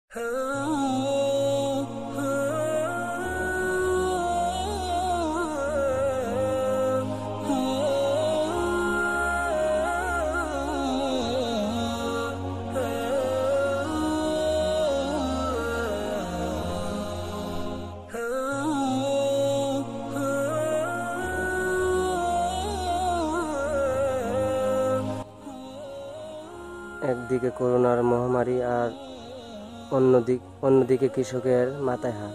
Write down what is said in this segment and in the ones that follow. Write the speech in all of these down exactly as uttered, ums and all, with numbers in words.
একদিকে করোনার মহামারী আর অন্যদিক অন্যদিকে কৃষকের মাথায় হাত।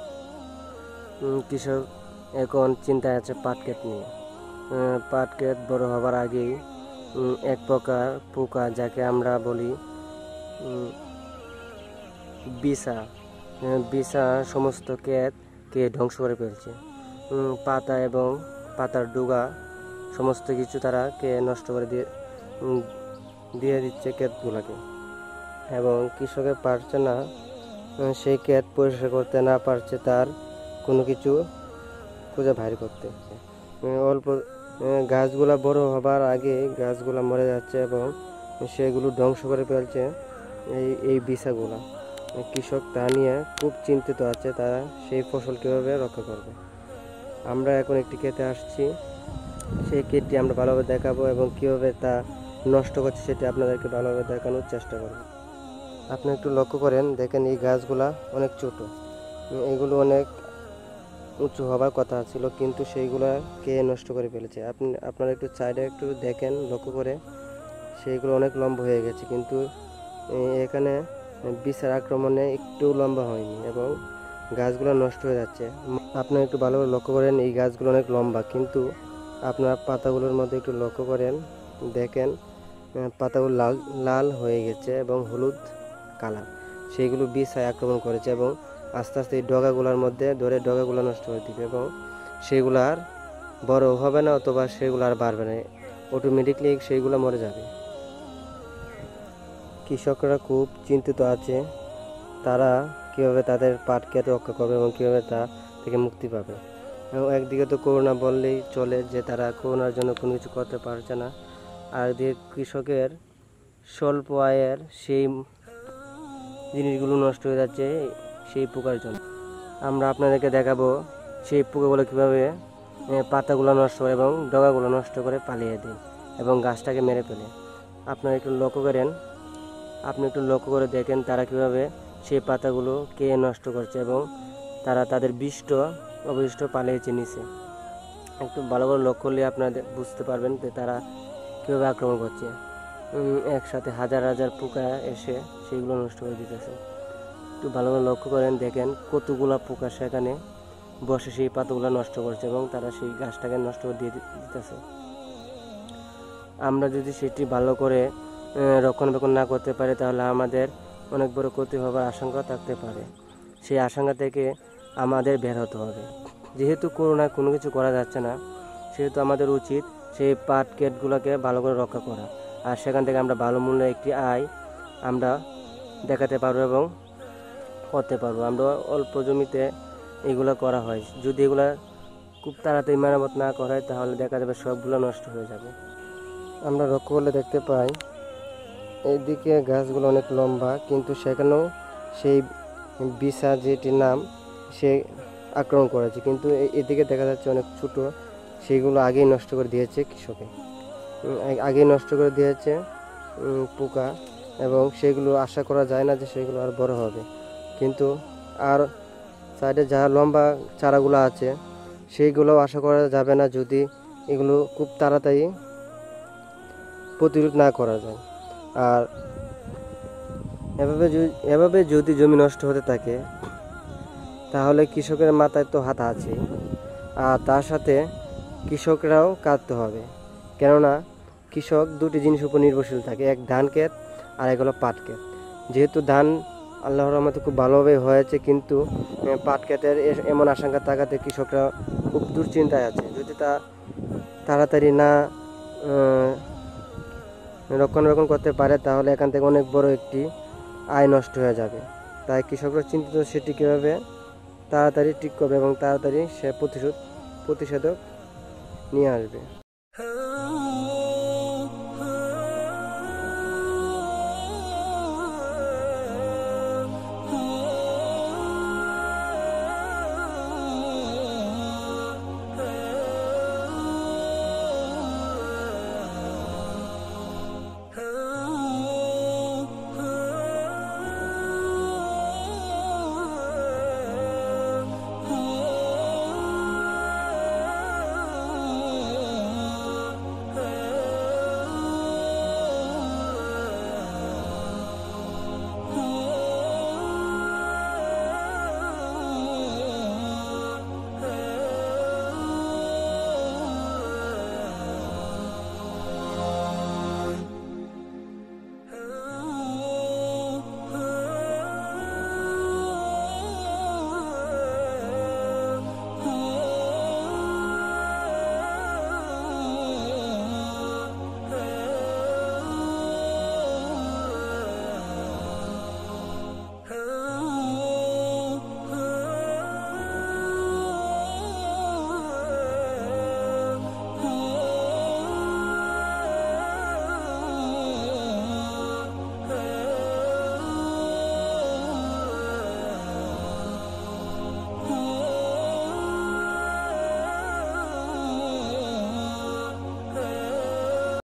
কৃষক এখন চিন্তায় আছে পাট ক্ষেত নিয়ে। পাট ক্ষেত বড় হবার আগেই এক প্রকার পোকা, যাকে আমরা বলি বিছা, বিছা সমস্ত ক্ষেতকে ধ্বংস করে ফেলছে। পাতা এবং পাতার ডগা সমস্ত কিছু তারা কে নষ্ট করে দিয়ে দিয়ে দিচ্ছে ক্ষেতগুলোকে, এবং কৃষকের পারছে না সেই ক্ষেত পরিষ্কার করতে, না পারছে তার কোনো কিছু খুঁজে বাইর করতে। অল্প গাছগুলা বড় হবার আগে গাছগুলা মরে যাচ্ছে এবং সেগুলো ধ্বংস করে ফেলছে এই এই বিছাগুলা। কৃষক তা নিয়ে খুব চিন্তিত আছে, তারা সেই ফসল কীভাবে রক্ষা করবে। আমরা এখন একটি ক্ষেতে আসছি, সেই ক্ষেতটি আমরা ভালোভাবে দেখাবো এবং কীভাবে তা নষ্ট করছে সেটি আপনাদেরকে ভালোভাবে দেখানোর চেষ্টা করব। আপনি একটু লক্ষ্য করেন, দেখেন এই গাছগুলা অনেক ছোট, এগুলো অনেক উঁচু হবার কথা ছিল, কিন্তু সেইগুলা কে নষ্ট করে ফেলেছে। আপনি আপনারা একটু সাইডে একটু দেখেন, লক্ষ্য করে সেইগুলো অনেক লম্বা হয়ে গেছে, কিন্তু এখানে বিছার আক্রমণে একটু লম্বা হয়নি এবং গাছগুলো নষ্ট হয়ে যাচ্ছে। আপনি একটু ভালোভাবে লক্ষ্য করেন, এই গাছগুলো অনেক লম্বা, কিন্তু আপনার পাতাগুলোর মধ্যে একটু লক্ষ্য করেন, দেখেন পাতাগুলো লাল লাল হয়ে গেছে এবং হলুদ কালার। সেইগুলো বিছায় আক্রমণ করেছে এবং আস্তে আস্তে এই ডগাগুলোর মধ্যে ধরে ডগাগুলো নষ্ট হয়ে দিবে এবং সেগুলো আর বড় হবে না, অথবা সেগুলো আর বাড়বে না, অটোমেটিকলি সেইগুলো মরে যাবে। কৃষকরা খুব চিন্তিত আছে, তারা কীভাবে তাদের পাট ক্ষেত রক্ষা করবে এবং কীভাবে তা থেকে মুক্তি পাবে। এবং একদিকে তো করোনা বললেই চলে, যে তারা করোনার জন্য কোনো কিছু করতে পারছে না, আর দিয়ে কৃষকের স্বল্প আয়ের সেই জিনিসগুলো নষ্ট হয়ে যাচ্ছে সেই পোকার জন্য। আমরা আপনাদেরকে দেখাবো সেই পোকাগুলো কীভাবে পাতাগুলো নষ্ট করে এবং ডগাগুলো নষ্ট করে পালিয়ে দেয় এবং গাছটাকে মেরে ফেলে। আপনারা একটু লক্ষ্য করেন, আপনি একটু লক্ষ্য করে দেখেন তারা কীভাবে সেই পাতাগুলো কে নষ্ট করছে এবং তারা তাদের বিষ্ট অবশিষ্ট পালিয়েছে নিচে। একটু ভালো করে লক্ষ্য করলে আপনাদের বুঝতে পারবেন যে তারা কীভাবে আক্রমণ করছে। একসাথে হাজার হাজার পোকা এসে সেইগুলো নষ্ট করে দিতেছে। একটু ভালো করে লক্ষ্য করেন, দেখেন কতগুলো পোকা সেখানে বসে সেই পাতাগুলো নষ্ট করছে এবং তারা সেই গাছটাকে নষ্ট করে দিয়ে দিতেছে। আমরা যদি সেটি ভালো করে রক্ষণাবেক্ষণ না করতে পারি, তাহলে আমাদের অনেক বড় ক্ষতি হবার আশঙ্কা থাকতে পারে। সেই আশঙ্কা থেকে আমাদের বের হতে হবে। যেহেতু করোনায় কোনো কিছু করা যাচ্ছে না, সেহেতু আমাদের উচিত সেই পাট ক্ষেতগুলোকে ভালো করে রক্ষা করা, আর সেখান থেকে আমরা ভালো মূল্যে একটি আয় আমরা দেখাতে পারবো এবং করতে পারবো। আমরা অল্প জমিতে এগুলো করা হয়, যদি এগুলা খুব তাড়াতাড়ি মেরামত না করা হয়, তাহলে দেখা যাবে সবগুলো নষ্ট হয়ে যাবে। আমরা লক্ষ্য করলে দেখতে পাই এইদিকে গাছগুলো অনেক লম্বা, কিন্তু সেখানেও সেই বিছা যেটির নাম সে আক্রমণ করেছে, কিন্তু এদিকে দেখা যাচ্ছে অনেক ছোট, সেইগুলো আগেই নষ্ট করে দিয়েছে কৃষকে, আগেই নষ্ট করে দিয়েছে পোকা, এবং সেগুলো আশা করা যায় না যে সেগুলো আর বড় হবে। কিন্তু আর সাইডে যা লম্বা চারাগুলো আছে সেইগুলো আশা করা যাবে না যদি এগুলো খুব তাড়াতাড়ি প্রতিরোধ না করা যায়। আর এভাবে এভাবে যদি জমি নষ্ট হতে থাকে, তাহলে কৃষকের মাথায় তো হাত আছে, আর তার সাথে কৃষকরাও কাটতে হবে। কেননা কৃষক দুটি জিনিসের উপর নির্ভরশীল থাকে, এক ধান ক্ষেত আর এক হলো পাট ক্ষেত। যেহেতু ধান আল্লাহর রহমতে খুব ভালোভাবে হয়েছে, কিন্তু পাট ক্ষেতের এমন আশঙ্কা থাকাতে কৃষকরা খুব দুশ্চিন্তায় আছে। যদি তা তাড়াতাড়ি না রক্ষণাবেক্ষণ করতে পারে, তাহলে এখান থেকে অনেক বড় একটি আয় নষ্ট হয়ে যাবে। তাই কৃষকরা চিন্তিত সেটি কীভাবে তাড়াতাড়ি ঠিক করবে এবং তাড়াতাড়ি সে প্রতিশোধ প্রতিষেধক নিয়ে আসবে।